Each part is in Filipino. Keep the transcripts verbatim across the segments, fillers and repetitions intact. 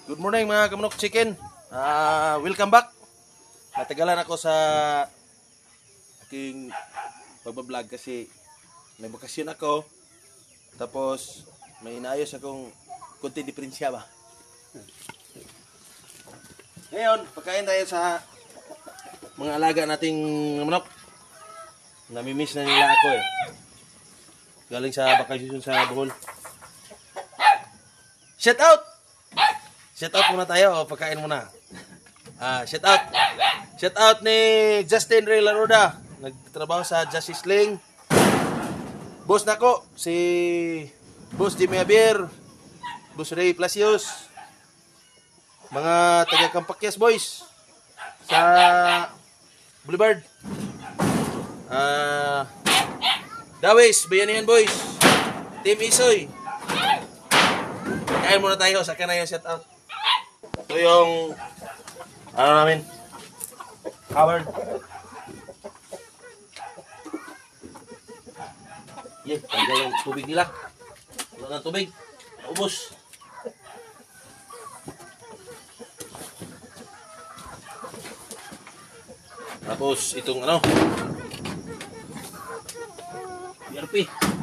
Good morning mga Kamanok Chicken. Uh, welcome back. Natagalan ako sa aking pagbablog kasi may bakasyon ako. Tapos may inayos akong konti diferensya ba. Ngayon, pagkain tayo sa mga alaga nating manok. Namimiss na nila ako eh. Galing sa bakasyon sa Bohol. Shout out! Shout out muna tayo, o pagkain muna. Ah, shout out. Shout out ni Justin Ray Laroda. Nagtrabaho sa Justice Sling. Boss nako si Boss Jimmy Javier, Boss Ray Placios. Mga taga Kampakyas boys sa Boulevard. Ah, Dawis, Bayanihan boys. Team Isoy. Kain muna tayo, sa na yung shout out. Ito yung ano namin, covered. Yeah, tanggal yung tubig nila. Wala ng tubig, ubos. Tapos itong ano, B R P.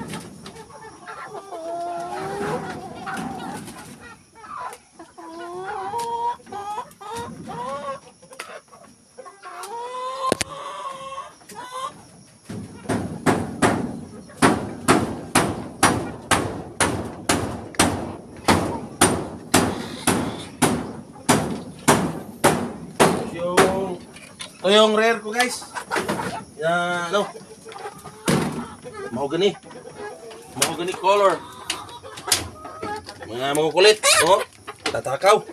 Ito yung rare ko guys. Yan, ano? Mahogany. Mahogany color. Mga makukulit. Oh, tatakaw.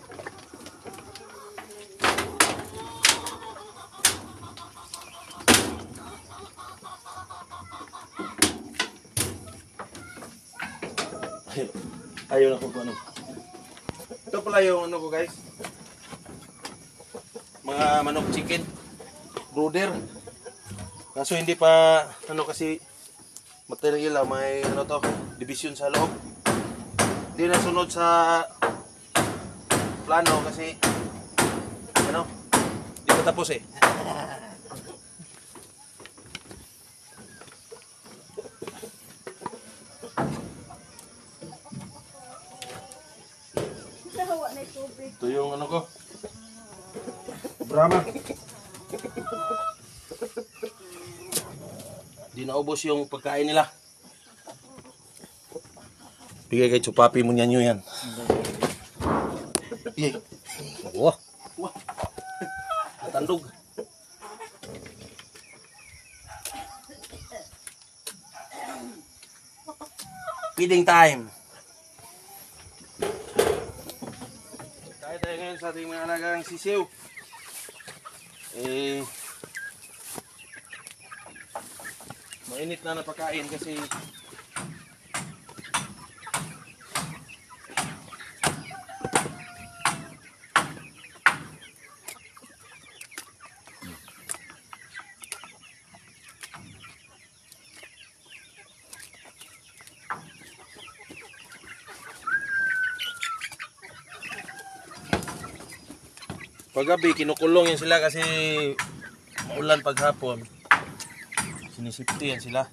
Ayaw na ko ano. Ito pala yung ano ko guys. Mga manok chicken brooder, kaso hindi pa ano kasi material, may ano to, division sa loob, hindi nasunod sa plano kasi ano, hindi pa tapos eh. Ito yung ano ko, Brahma. Di naubos yung pagkain nila. Bigay kay Chupapi mo niyan yun yan. Bigay. Wah. Wah. Natandog. Feeding time. Kaya tayo ngayon sa ating mga alagang sisiw. Eh, mainit na napakain kasi paggabi kinukulong yan sila kasi maulan paghapon. Sinisipti yan sila.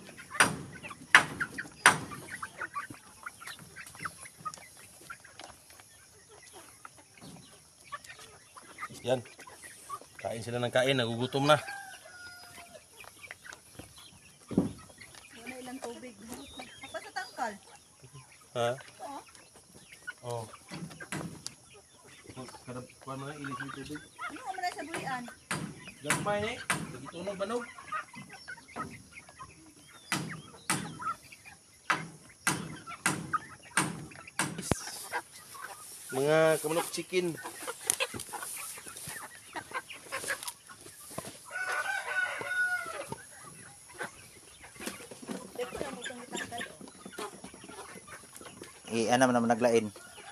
Yan. Kain sila ng kain, nagugutom na. Wala ilang tubig. Apa sa tangkal? Ha? Oo. Oh. Kada kuan mo na ilis yung tubig. Ano ka muna sa bulian? Gagmay eh. Nagitunog banog. Mga kamanok chicken. I ano naman naglain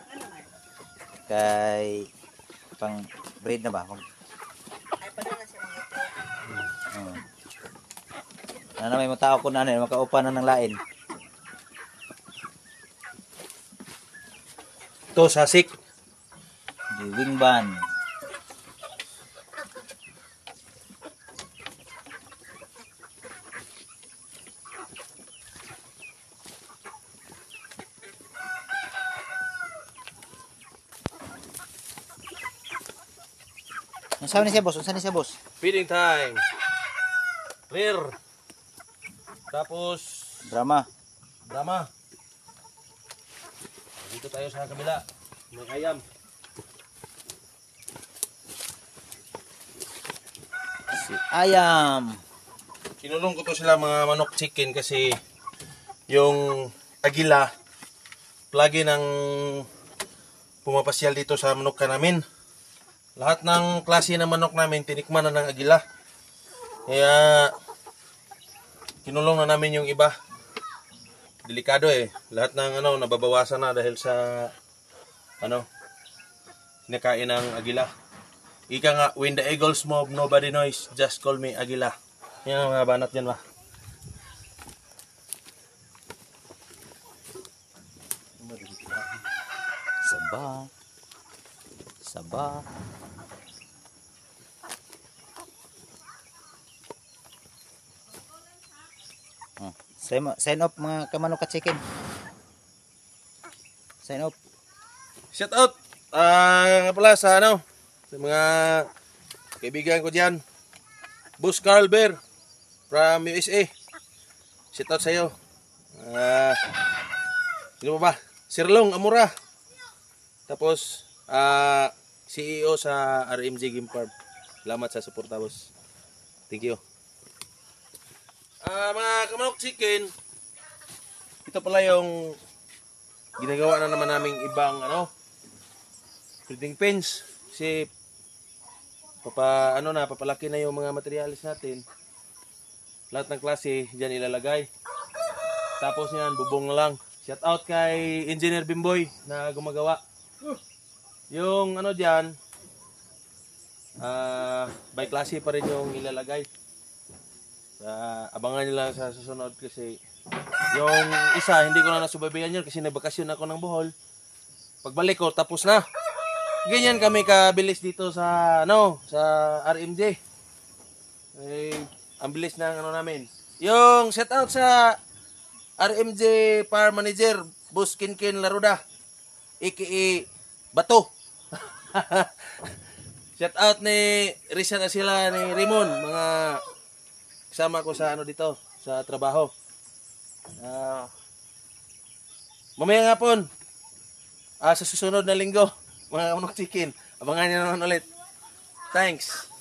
kay pang breed na ba? Pang... Ay, pala na siya mga ito. Hmm. Ano na may mga tao ko na ano, makaupa na ng lain. Ito, sasik. Di Wingban. Unsa ni siya boss? Unsa ni siya boss? Feeding time. Clear. Tapos, Drama. drama. Dito tayo sa kabila. May ayam. Si Ayam. Kinulong ko to sila mga manok chicken kasi yung agila lagi ng pumapasyal dito sa manok ka namin. Lahat ng klase ng manok namin tinikman na ng agila. Kaya kinulong na namin yung iba. Delikado eh. Lahat ng ano nababawasan na dahil sa ano kinakain ng agila. Ika nga, when the eagles move, nobody knows. Just call me Agila. Yan ang mga banat yan ba? Saba. Saba. Oh, sign, sign off mga kamanok ka chicken. Sign off. Shout out! Ah, nga pala sa ano, sa mga kaibigan ko dyan. Boss Carl Bear from U S A. Shout out sa iyo. Ah, sino pa ba? Sir Long Amura. Tapos, ah, C E O sa R M G Game Farm. Salamat sa suporta, boss. Thank you. Ah, mga kamanok chicken, ito pala yung ginagawa na naman naming ibang ano, breeding pens. Kasi papa ano na, papalaki na yung mga materialis natin. Lahat ng klase diyan ilalagay. Tapos yan, bubong na lang. Shout out kay Engineer Bimboy na gumagawa. Yung ano diyan, ah, by klase pa rin yung ilalagay. Uh, abangan nila sa susunod kasi yung isa hindi ko na nasubaybayan yun kasi nagbakasyon ako ng Bohol. Pagbalik ko tapos na. Ganyan kami kabilis dito sa ano sa R M J. Eh, ang bilis ng ano namin. Yung shout out sa R M J Farm Manager Boss Kinkin Laruda aka Bato. Shout out ni Risa na sila ni Raymond, mga kasama ko sa ano dito, sa trabaho. Uh, mamaya nga pon, uh, sa susunod na linggo, mga kamanok chicken, abangan nyo naman ulit. Thanks.